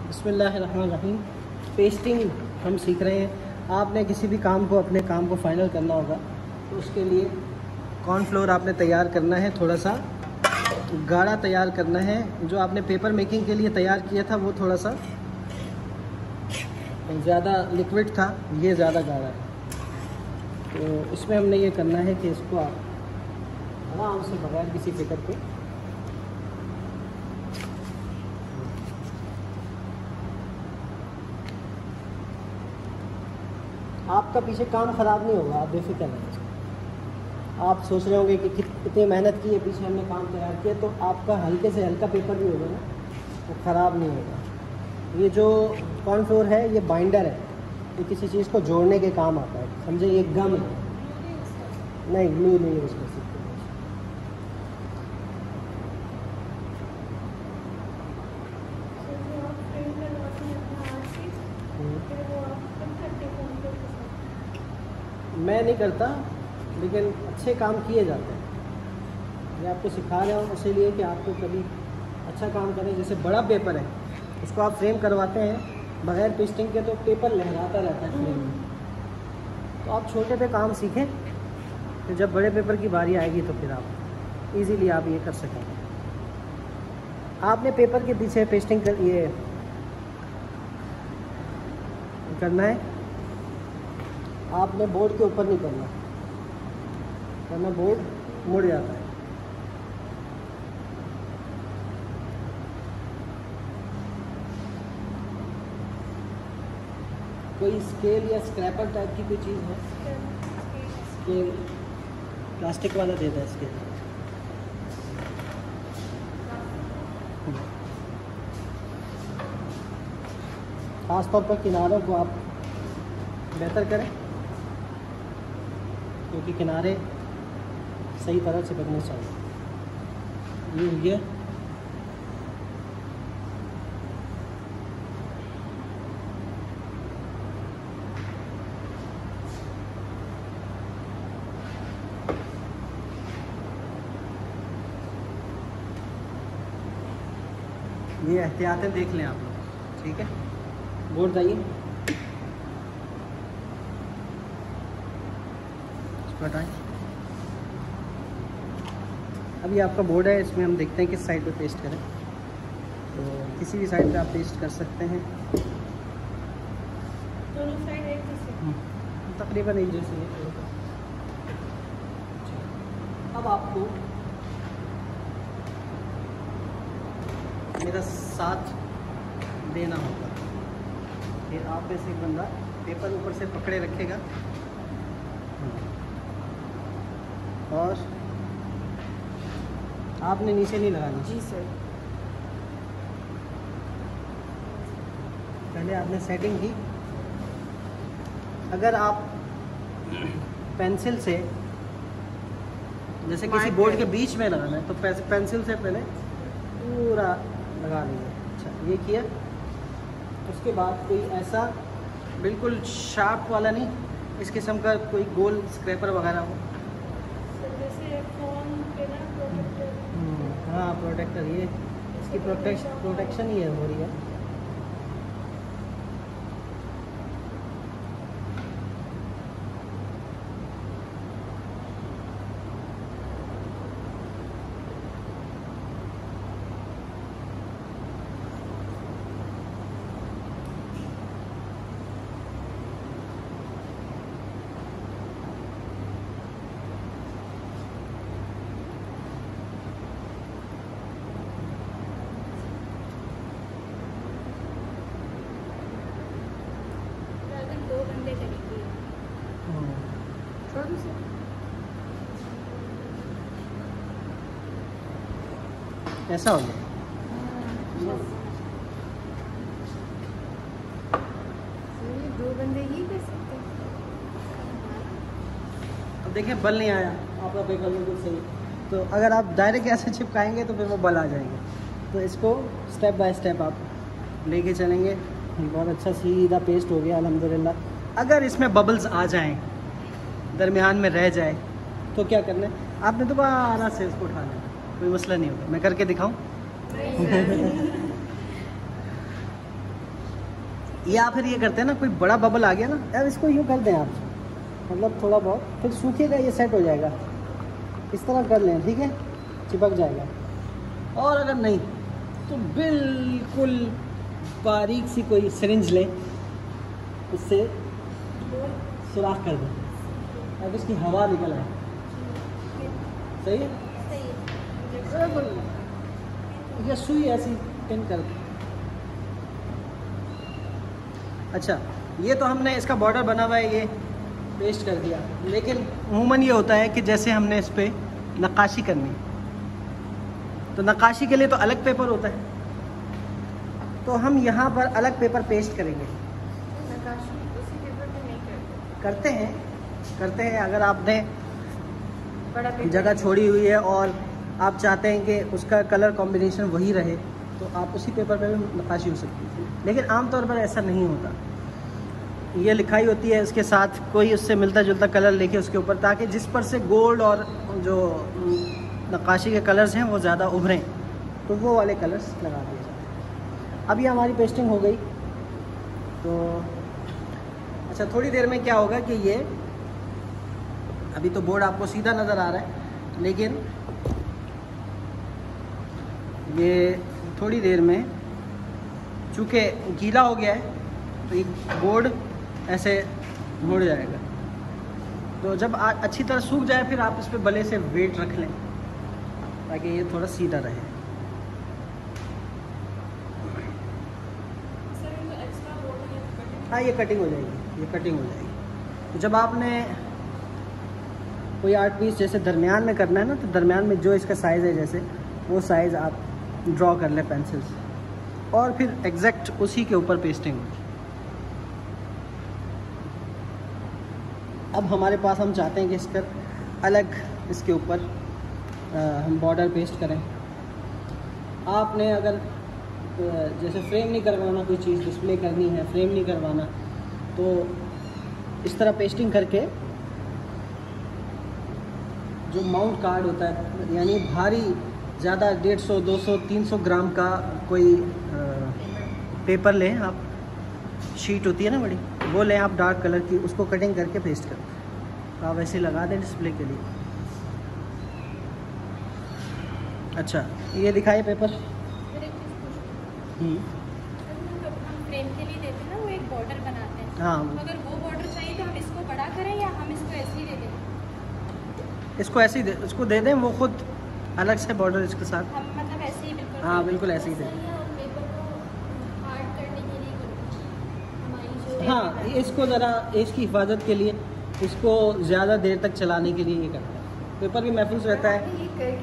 बिस्मिल्लाहिर्रहमानिर्रहीम। पेस्टिंग हम सीख रहे हैं। आपने किसी भी काम को अपने काम को फाइनल करना होगा तो उसके लिए कॉर्नफ्लोर आपने तैयार करना है, थोड़ा सा गाढ़ा तैयार करना है। जो आपने पेपर मेकिंग के लिए तैयार किया था वो थोड़ा सा ज़्यादा लिक्विड था, ये ज़्यादा गाढ़ा है। तो इसमें हमने ये करना है कि इसको आप आराम से बगैर किसी फिक्र के आपका पीछे काम ख़राब नहीं होगा, आप बेफिक्र रहें। आप सोच रहे होंगे कि कितनी मेहनत की है, पीछे हमने काम तैयार किया, तो आपका हल्के से हल्का पेपर भी होगा ना, वो ख़राब नहीं होगा। ये जो कॉर्नफ्लोर है ये बाइंडर है, ये किसी चीज़ को जोड़ने के काम आता है, समझे। ये गम है, नहीं ग्लू नहीं यूज़ कर सकते। मैं नहीं करता, लेकिन अच्छे काम किए जाते हैं। मैं आपको सिखा रहा हूँ इसीलिए कि आपको कभी अच्छा काम करें। जैसे बड़ा पेपर है, इसको आप फ्रेम करवाते हैं बगैर पेस्टिंग के, तो पेपर लहराता रहता है फ्रेम में। तो आप छोटे पे काम सीखें, तो जब बड़े पेपर की बारी आएगी तो फिर आप इजीली आप ये कर सकेंगे। आपने पेपर के पीछे पेस्टिंग कर ये करना है, आपने बोर्ड के ऊपर नहीं करना, वरना बोर्ड मुड़ जाता है। कोई स्केल या स्क्रैपर टाइप की कोई चीज़ है? स्केल प्लास्टिक वाला देता है स्केल। खास तौर पर किनारों को आप बेहतर करें, क्योंकि किनारे सही तरह से करने चाहिए। ये एहतियातें देख लें आप लोग, ठीक है। बोर्ड जाइए, इसको हटाएं। अभी आपका बोर्ड है, इसमें हम देखते हैं किस साइड पे पेस्ट करें। तो किसी भी साइड पे आप पेस्ट कर सकते हैं, दोनों साइड एक जैसे, तकरीबन एक जैसे। अब आपको मेरा साथ देना होगा। फिर आप में से एक बंदा पेपर ऊपर से पकड़े रखेगा और आपने नीचे नहीं लगाना। जी सर। पहले आपने सेटिंग की। अगर आप पेंसिल से, जैसे किसी बोर्ड के बीच में लगाना है, तो पेंसिल से पहले पूरा लगा लीजिए। अच्छा, ये किया। उसके बाद कोई ऐसा बिल्कुल शार्प वाला नहीं, इस किस्म का कोई गोल स्क्रैपर वगैरह हो। जैसे फोन पे ना प्रोटेक्टर। हाँ, प्रोटेक्टर, ये इसकी प्रोटेक्शन ही है हो रही है। ऐसा हो गया। दो बंदे ही कर सकते हैं। अब देखिए, बल नहीं आया आपका पेपर बिल्कुल सही। तो अगर आप डायरेक्ट ऐसे चिपकाएंगे तो फिर वो बल आ जाएंगे। तो इसको स्टेप बाय स्टेप आप लेके चलेंगे। बहुत अच्छा सीधा पेस्ट हो गया अल्हम्दुलिल्लाह। अगर इसमें बबल्स आ जाएं, दरमियान में रह जाए, तो क्या करना है, आपने दोबारा से इसको उठाना है, कोई मसला नहीं होगा। मैं करके दिखाऊं? या फिर ये करते हैं ना, कोई बड़ा बबल आ गया ना यार, इसको यूँ कर दें आप, मतलब थोड़ा बहुत, फिर सूखेगा ये सेट हो जाएगा, इस तरह कर लें, ठीक है, चिपक जाएगा। और अगर नहीं तो बिल्कुल बारीक सी कोई सिरिंज लें, उससे सुराख कर दें अब इसकी हवा निकल आए। सही है, ये सुई ऐसी पिन कर। अच्छा, ये तो हमने इसका बॉर्डर बना हुआ है, ये पेस्ट कर दिया, लेकिन अमूमन ये होता है कि जैसे हमने इस पर नक्काशी करनी, तो नक्काशी के लिए तो अलग पेपर होता है, तो हम यहाँ पर अलग पेपर पेस्ट करेंगे। नक्काशी उसी पेपर पे नहीं करते हैं अगर आपने बड़ा पेपर जगह छोड़ी हुई है और आप चाहते हैं कि उसका कलर कॉम्बिनेशन वही रहे, तो आप उसी पेपर पे भी नक्काशी हो सकती है, लेकिन आमतौर पर ऐसा नहीं होता। ये लिखाई होती है उसके साथ कोई उससे मिलता जुलता कलर लेके उसके ऊपर, ताकि जिस पर से गोल्ड और जो नक्काशी के कलर्स हैं वो ज़्यादा उभरें, तो वो वाले कलर्स लगा दिए जाते हैं। अब ये हमारी पेस्टिंग हो गई, तो अच्छा थोड़ी देर में क्या होगा कि ये अभी तो बोर्ड आपको सीधा नज़र आ रहा है, लेकिन ये थोड़ी देर में चूँकि गीला हो गया है तो ये बोर्ड ऐसे मुड़ जाएगा। तो जब अच्छी तरह सूख जाए फिर आप इस पर भले से वेट रख लें ताकि ये थोड़ा सीधा रहे। हाँ, ये कटिंग हो जाएगी, ये कटिंग हो जाएगी। तो जब आपने कोई आर्ट पीस जैसे दरमियान में करना है ना, तो दरमियान में जो इसका साइज़ है जैसे वो साइज़ आप ड्रॉ कर लें पेंसिल से, और फिर एग्जैक्ट उसी के ऊपर पेस्टिंग होगी। अब हमारे पास हम चाहते हैं कि इस पर अलग इसके ऊपर हम बॉर्डर पेस्ट करें। आपने अगर जैसे फ्रेम नहीं करवाना, कोई चीज़ डिस्प्ले करनी है, फ्रेम नहीं करवाना, तो इस तरह पेस्टिंग करके जो माउंट कार्ड होता है, यानी भारी ज़्यादा 150, 200, 300 ग्राम का कोई पेपर लें आप, शीट होती है ना बड़ी, वो लें आप डार्क कलर की, उसको कटिंग करके पेस्ट करें, तो आप ऐसे लगा दें डिस्प्ले के लिए। अच्छा, ये दिखाइए पेपर। हम फ्रेम के लिए देते हैं ना, वो एक बॉर्डर बनाते हैं। हाँ, तो अगर वो बॉर्डर चाहिए तो हम इसको बड़ा करें या हम इसको ऐसे ही दे दें? इसको ऐसे ही उसको दे दें, वो खुद अलग से बॉर्डर इसके साथ। हम मतलब ऐसे ही बिल्कुल। हाँ, बिल्कुल ऐसे ही दें। हाँ, इसको ज़रा इसकी हिफाजत के लिए, इसको ज़्यादा देर तक चलाने के लिए ये करते हैं, पेपर भी महफूज रहता है।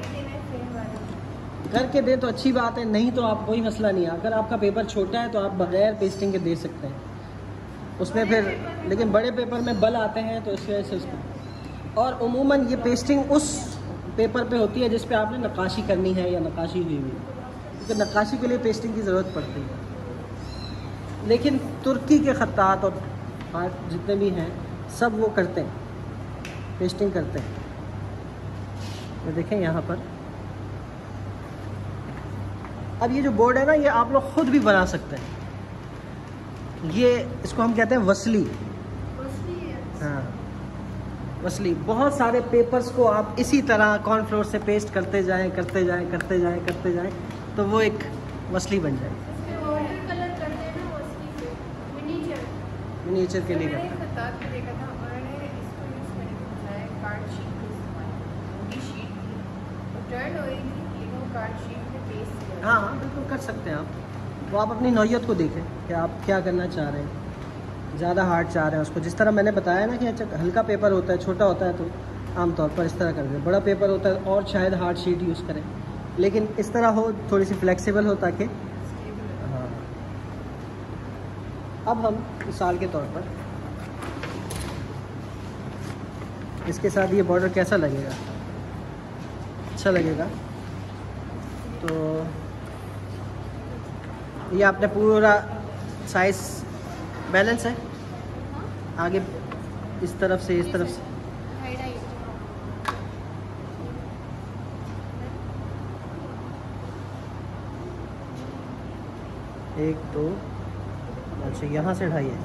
करके दे तो अच्छी बात है, नहीं तो आप कोई मसला नहीं है। अगर आपका पेपर छोटा है तो आप बगैर पेस्टिंग के दे सकते हैं उसमें फिर, लेकिन बड़े पेपर में बल आते हैं तो इस वजह से उसको। और उमूमन ये पेस्टिंग उस पेपर पे होती है जिस पे आपने नक्काशी करनी है या नक्काशी हुई हुई है, क्योंकि नक्काशी के लिए पेस्टिंग की ज़रूरत पड़ती है। लेकिन तुर्की के ख़त्तात और आर्ट जितने भी हैं सब वो करते हैं, पेस्टिंग करते हैं। तो देखें यहाँ पर, अब ये जो बोर्ड है ना, ये आप लोग ख़ुद भी बना सकते हैं। ये इसको हम कहते हैं वसली। हाँ, वसली। बहुत सारे पेपर्स को आप इसी तरह कॉर्नफ्लोर से पेस्ट करते जाएं, करते जाएं, करते जाएं, करते जाएं, तो वो एक वसली बन जाएगी। मिनीचर के लिए करता है। हाँ, बिल्कुल कर सकते हैं आप। वो आप अपनी नौयत को देखें कि आप क्या करना चाह रहे हैं। ज़्यादा हार्ड चाह रहे हैं उसको, जिस तरह मैंने बताया ना कि अच्छा हल्का पेपर होता है, छोटा होता है, तो आमतौर पर इस तरह कर दें। बड़ा पेपर होता है और शायद हार्ड शीट यूज़ करें, लेकिन इस तरह हो, थोड़ी सी फ्लेक्सिबल हो ताकि। हाँ, अब हम मिसाल के तौर पर इसके साथ ये बॉर्डर कैसा लगेगा, अच्छा लगेगा। तो ये आपने पूरा साइज बैलेंस है, आगे इस तरफ से इस तरफ से। एक, दो, अच्छा, यहाँ से ढाइए।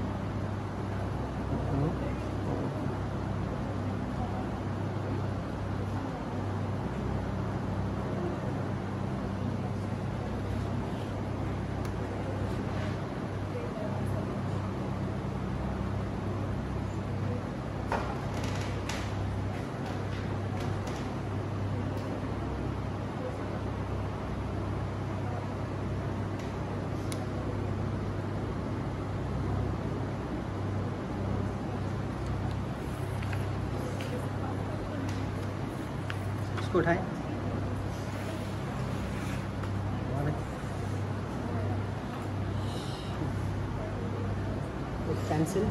इसको उठाएं। एक पेंसिल,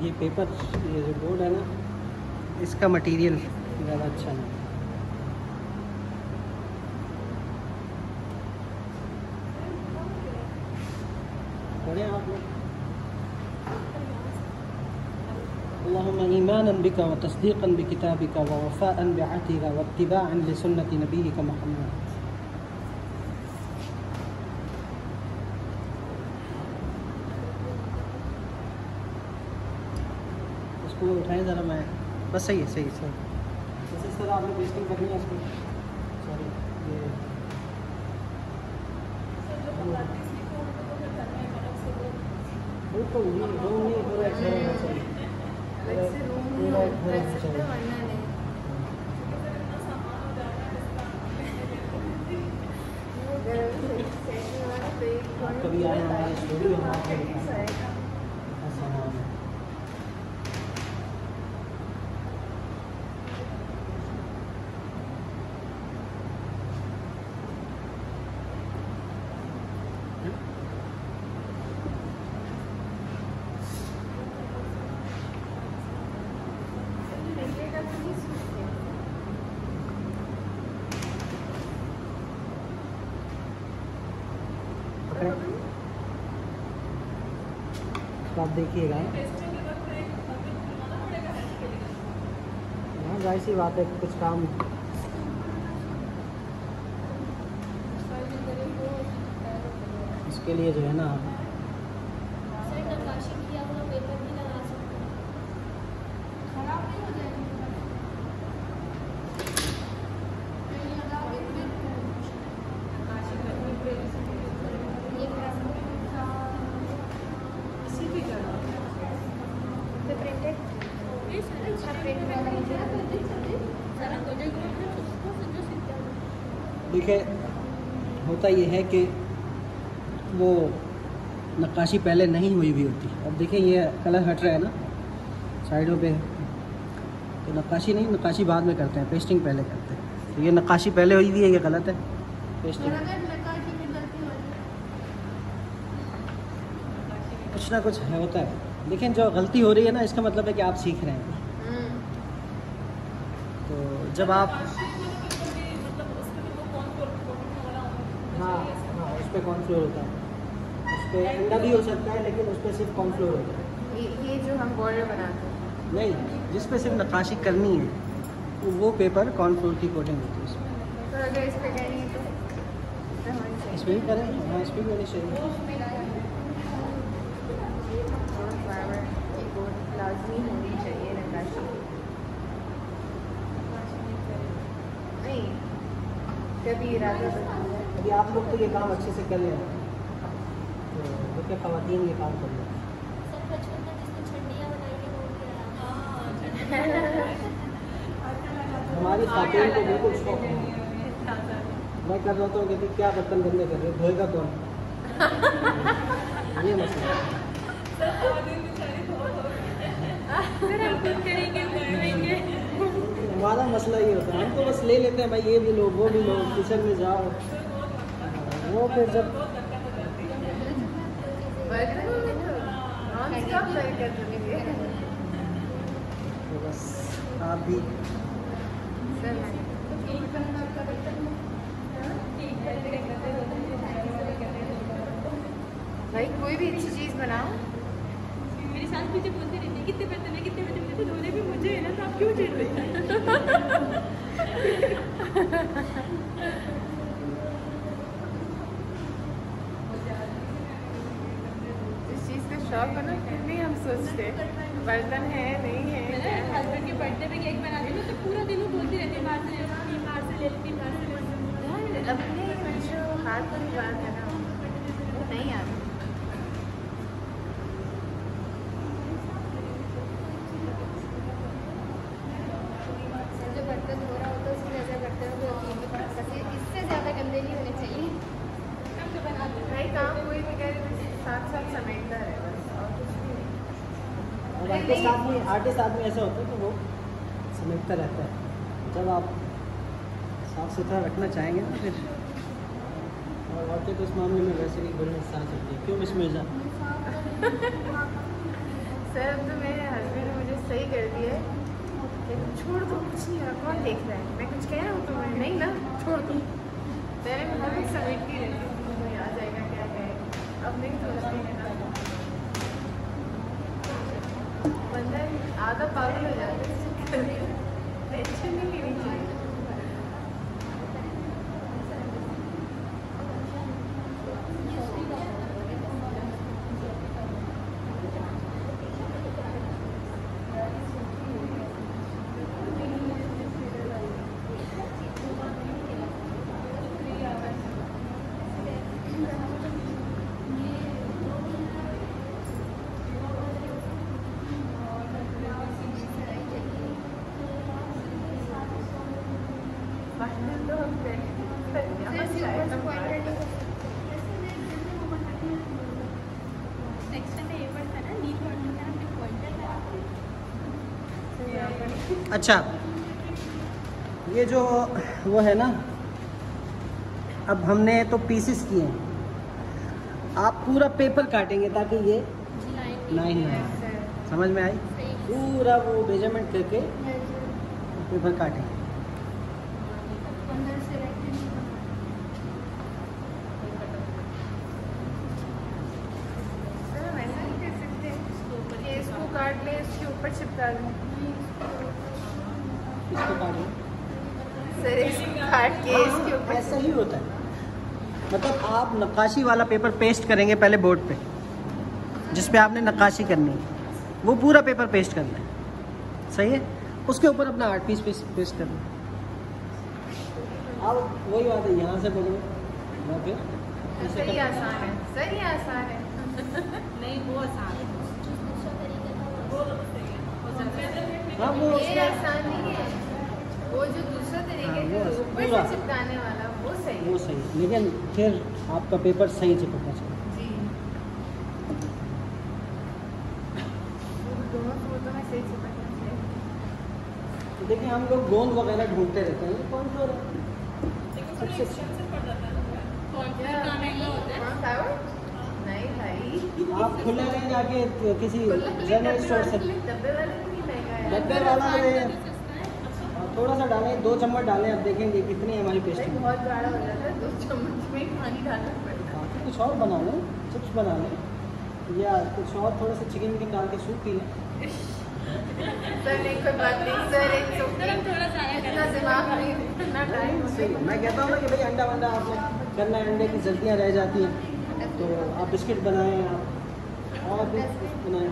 ये पेपर, ये जो बोर्ड है ना, इसका मटेरियल ज़्यादा अच्छा नहीं। पढ़े आप लोग। अल्लाहुम्मा ईमानन बिका व तस्दीक़न बिकिताबिका व वफ़ाअन बिअहदिका व इत्तिबाअन लिसुन्नति नबीका मुहम्मद। इसको उठाएं ज़रा, मैं बस सही है, सही है, सही। जैसे सर आपने पेस्टिंग करनी है इसको, सॉरी ये बिल्कुल नहीं, रूम नहीं, पूरा एक घर होना चाहिए, पूरा एक घर होना चाहिए। आप कभी आए हमारे स्टूडियो में, आपको दिखाएं ऐसा नाम है। तो आप देखिएगा, हाँ जाहिर सी बात है, कुछ काम इसके लिए जो है ना, देखिए होता ये है कि वो नक्काशी पहले नहीं हुई भी होती। अब देखिए ये कलर हट रहा है ना साइडों पे, तो नक्काशी नहीं, नक्काशी बाद में करते हैं, पेस्टिंग पहले करते हैं। तो ये नक्काशी पहले हुई हुई है, ये गलत है, पेस्टिंग कुछ ना कुछ है, होता है। लेकिन जो गलती हो रही है ना, इसका मतलब है कि आप सीख रहे हैं। तो जब आप हाँ हाँ, उस पर कॉर्नफ्लोर होता है, उस पर अंडा भी हो सकता है, लेकिन उस पर सिर्फ कॉर्नफ्लोर होता है। ये जो हम बॉर्डर बनाते हैं नहीं, जिस पे सिर्फ नक्काशी करनी है तो वो पेपर कॉर्नफ्लोर की कोटिंग होती है उसमें। तो अगर इस पर करनी है तो इस पर भी करें, हाँ इस पर भी होनी चाहिए। लाजमी होनी चाहिए नक्काशी, नहीं कभी इरादा। अभी आप लोग तो ये काम अच्छे से कर लें, तो देखिए ख़वातीन ये काम कर लें। हमारी खातून को बिल्कुल शौक है। मैं कर रहा हूँ कि क्या बर्तन गंदे कर रहे हो, धोएगा कौन? ये मसला है। हमारा मसला ये होता है, हम तो बस ले लेते हैं भाई, ये भी लो वो भी लो, किचन में जाओ, वो फिर जब तो बस आप भी भाई कोई भी अच्छी चीज़ बनाओ। मेरी सास मुझे बोलती रहती है कितने बर्तन है, कितने बर्तन है, तो धोने भी मुझे है ना, तो आप क्यों चिढ़ रहे हैं? इस चीज़ का शौक है ना, फिर नहीं हम सोचते बर्तन है नहीं है। मेरे हस्बैंड के बर्थडे पे केक बनाती हूँ तो पूरा दिन वो बोलती रहती है बाहर से ले लेती, बाहर से ले लेती, बाहर से ले लेती। अपने जो हाथ वाली बात है ना, वो नहीं आती। जो बर्तन धो रहा होता है उसकी नजर बर्तनों को होती है कि बस इससे ज़्यादा गंदे नहीं होने चाहिए। हम तो बनाते हैं भाई काम कोई भी करे साथ साथ समेटता है बस, और कुछ भी नहीं। आर्टिस्ट आदमी ऐसा होता है तो वो समेटता रहता है। जब आप साफ सुथरा रखना चाहेंगे ना फिर, और औरतें तो इस मामले में वैसे भी बड़ी साथ होती है। क्यों मिस मिर्जा? सर अब तो मेरे हस्बैंड ने मुझे सही कर दिया है कि छोड़ दो, कुछ नहीं है, कौन देख रहा है, मैं कुछ कह रहा हूँ तुम्हें, नहीं ना, छोड़ दो। पहले मैं हर एक समझती रहती हूँ मुझे आ जाएगा क्या कहेगा, अब नहीं सोचती है ना, बंदा आधा पागल हो जाता है, टेंशन नहीं लेनी चाहिए। अच्छा, ये जो वो है ना, अब हमने तो पीसेस किए हैं, आप पूरा पेपर काटेंगे ताकि ये लाइन आए। समझ में आई? पूरा वो मेजरमेंट करके पेपर काटेंगे। इसको काट ले, इसके ऊपर चिपका दूँ, इसको काटें, सर इसको काट के इसके ऊपर। ऐसा ही होता है, मतलब आप नक्काशी वाला पेपर पेस्ट करेंगे पहले बोर्ड पे, जिस पे आपने नक्काशी करनी है, वो पूरा पेपर पेस्ट करना है, सही है? उसके ऊपर अपना आर्ट पीस पेस्ट करना है। अब वही बात है, यहाँ से पकड़ो या फिर सही आसान है, सही आसान है। नहीं वो आसान है, हाँ वो ये आसान नहीं है, वो जो दूसरा तरीके से ऊपर से चिपकाने वाला वो सही है। वो सही है, लेकिन फिर आपका पेपर सही चिपकना चाहिए। जी, दोनों फोटो में सही चिपकना चाहिए। तो देखिए हम लोग गोंद वगैरह ढूंढते रहते हैं, कौन सा सबसे अच्छा नहीं भाई, आप खुले में जाके किसी जनरल स्टोर से डब्बे वाले नहीं महंगा है, डब्बे वाला थोड़ा सा डालें, 2 चम्मच डालें, अब देखेंगे कितनी हमारी पेस्टिंग। बहुत गाढ़ा हो जाता है, 2 चम्मच में पानी डालना पड़ता है। कुछ और बना लें, चिप्स बना लें, या कुछ और थोड़ा सा चिकन विकन डाल के सूप पी लें। सर नहीं, कोई बात नहीं सर, एक थोड़ा सा इतना दिमाग नहीं, इतना टाइम। मैं कहता हूँ ना कि भाई अंडा वंडा आपने करना है, अंडे की जल्दियाँ रह जाती हैं, तो आप बिस्किट बनाएं, आप और भी बनाएं।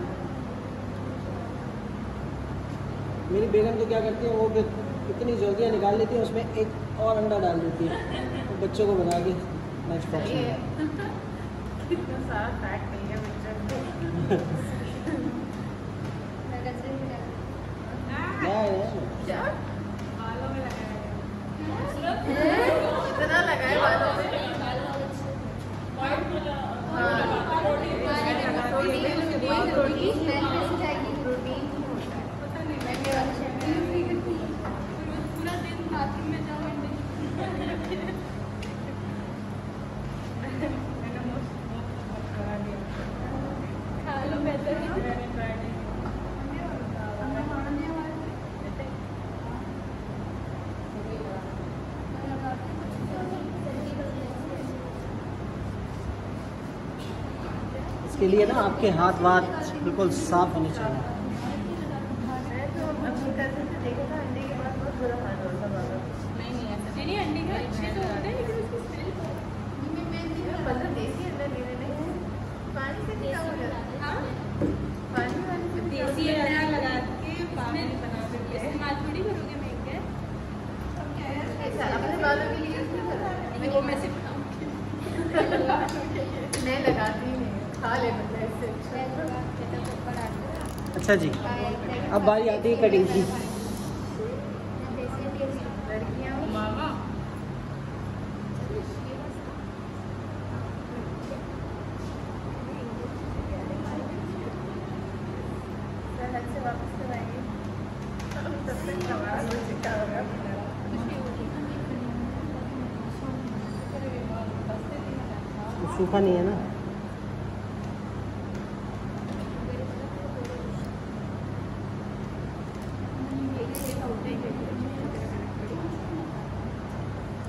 मेरी बेगम तो क्या करती है, वो फिर इतनी जल्दियाँ निकाल लेती है, उसमें एक और अंडा डाल देती है, तो बच्चों को बना के लंच बॉक्स में। इतना सारा फैट नहीं है बच्चों को। क्या बालों में लगाया, इतना लगाए बालों में। इसके लिए ना आपके हाथ वाथ बिल्कुल साफ होने चाहिए। मैं तो अपनी कज़न से देखा था, अंडे के बाद बहुत बुरा हाल होता बाबा। नहीं अंडे के अच्छे तो होते हैं, लेकिन उसकी स्मेल बंदा देसी अंडा ले लेने, पानी से क्या हो जाता है? हाँ, पानी वाली से देसी अंडा लगा के पानी बना देते हैं। इस्तेमाल थोड़ी करोगे मैं क्या अपने बालों के लिए यूज़ नहीं करते, वो मैं सिर्फ मैं लगाती नहीं, खा ले मतलब इससे। अच्छा जी, अब बारी आती है कटिंग की। लड़कियाँ से वापस कराएंगे, तब तक हमारा कुछ सिक्का होगा। सूखा नहीं है ना?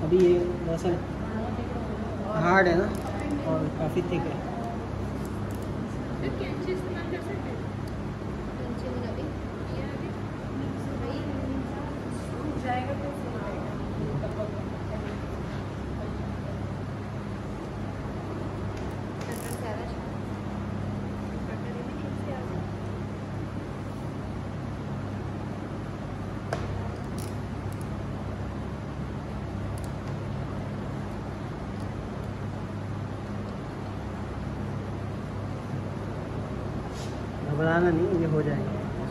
अभी ये दरअसल हार्ड है ना और काफ़ी थिक है। कैंची इस्तेमाल कर सकते हैं। कैंची में अभी जाएगा तो सही रहेगा। घबराना नहीं, ये हो जाएगा।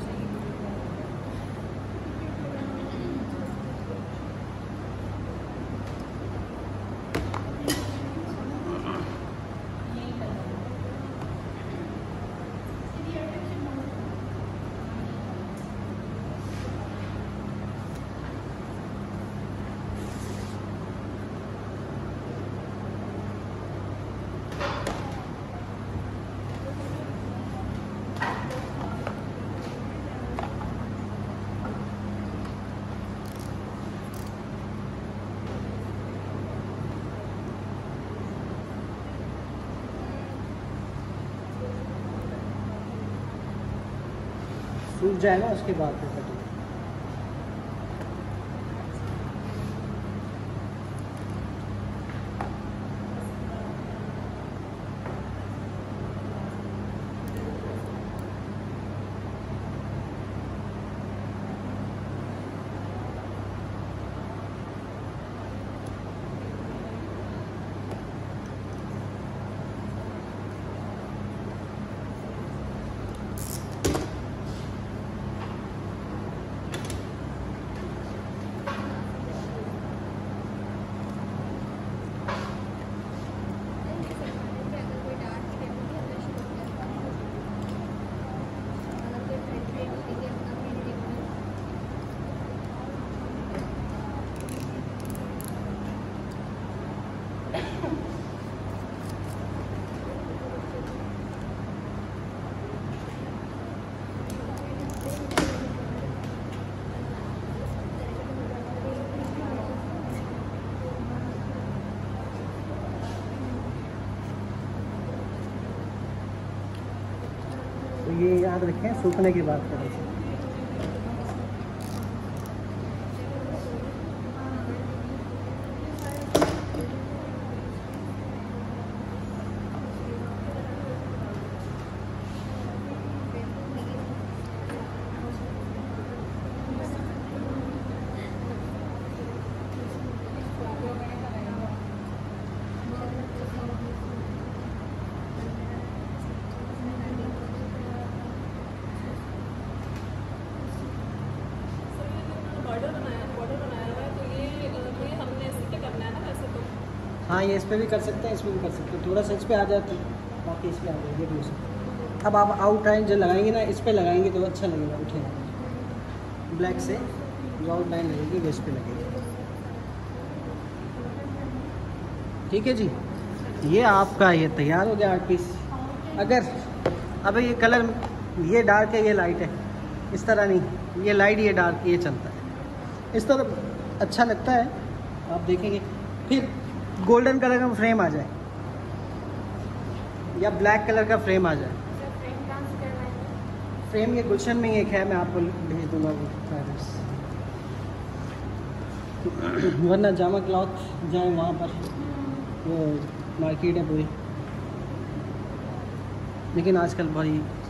सूख जाएगा उसके बाद फिर कटिंग। तो ये याद रखें, सूखने की बात करें। हाँ, ये इस पर भी कर सकते हैं, इस पर भी कर सकते हैं। थोड़ा सा इस पर आ जाती है, बाकी इस पर आ जाएगी भी उसे। अब आप आउटलाइन जो लगाएंगे ना, इस पर लगाएंगे तो अच्छा लगेगा, उठेगा। ब्लैक से जो आउटलाइन लगेगी वो इस पर लगेगी। ठीक है जी, ये आपका ये तैयार हो गया आर्ट पीस। अगर अब ये कलर ये डार्क है, ये लाइट है, इस तरह नहीं, ये लाइट ये डार्क, ये चलता है। इस तरह अच्छा लगता है, आप देखेंगे। फिर गोल्डन कलर का फ्रेम आ जाए या ब्लैक कलर का फ्रेम आ जाए। फ्रेम ये गुलशन में ही एक है, मैं आपको भेज दूंगा वो फैब्रिक्स। वरना जामा क्लॉथ जाए वहाँ पर, वो मार्केट है पूरी, लेकिन आजकल बड़ी